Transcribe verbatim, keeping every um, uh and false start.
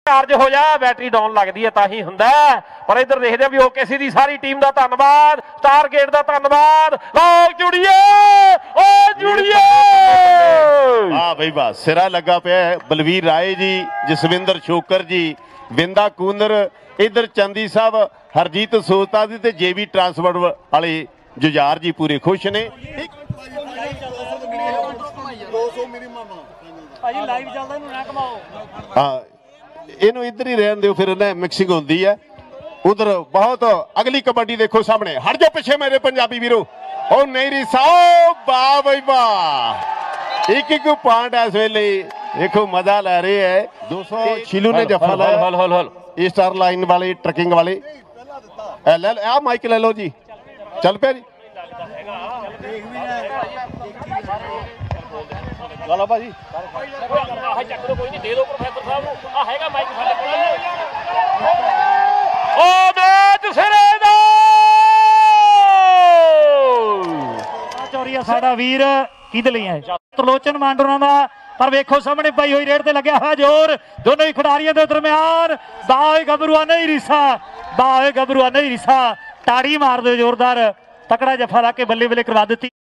Charge हो जा battery down लगती है ताही हुंदा पर इधर देखते हैं भी ओकेसी दी सारी टीम का धन्यवाद स्टार गेट का धन्यवाद लोग जुड़िए ओ जुड़िए वाह भाई वाह सिरा लगा पे बलवीर राय जी जसविंदर शोकर जी बिंदा कूनर इधर चंदी साहब हरजीत सोता जी ते जेबी ट्रांसपोर्ट वाले जुजार जी पूरे खुश ने हाँ इनू इधर ही रहन दो फिर मिक्सिंग होती है उधर बहुत अगली कबड्डी देखो सामने हट जाओ पिछे मेरे पंजाबी वीरो ओ नहीं रही साहब वाह भाई वाह एक एक पॉइंट इस वेले देखो मजा ले रहे है दो सौ शिलू ने जफा लाया स्टार लाइन वाले ट्रकिंग वाले ले आ माइक ले लो जी चल पे जी चलो भाजी साडा वीर किहदे लई है त्रिलोचन मांडोरा दा पर वेखो सामने पाई हुई रेड ते लग्या हुआ जोर दोनों ही खिडारियों के दरम्यान बाए गबरुआ नहीं रिसा बाए गबरुआ नहीं रिसा ताड़ी मार दो जोरदार तकड़ा जफा ला के बल्ले बल्ले करवा दी।